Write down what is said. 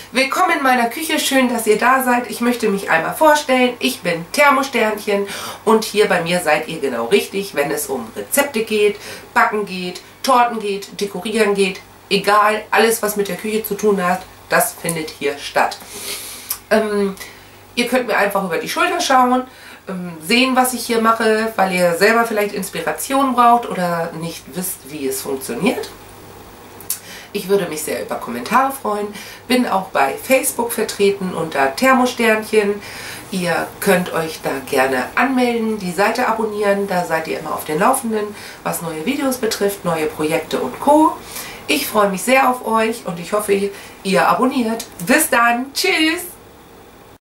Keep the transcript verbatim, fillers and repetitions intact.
Willkommen in meiner Küche, schön, dass ihr da seid. Ich möchte mich einmal vorstellen. Ich bin Thermosternchen und hier bei mir seid ihr genau richtig, wenn es um Rezepte geht, Backen geht, Torten geht, Dekorieren geht. Egal, alles was mit der Küche zu tun hat, das findet hier statt. Ähm, ihr könnt mir einfach über die Schulter schauen, ähm, sehen, was ich hier mache, weil ihr selber vielleicht Inspiration braucht oder nicht wisst, wie es funktioniert. Ich würde mich sehr über Kommentare freuen. Bin auch bei Facebook vertreten unter Thermosternchen. Ihr könnt euch da gerne anmelden, die Seite abonnieren. Da seid ihr immer auf den Laufenden, was neue Videos betrifft, neue Projekte und Co. Ich freue mich sehr auf euch und ich hoffe, ihr abonniert. Bis dann. Tschüss.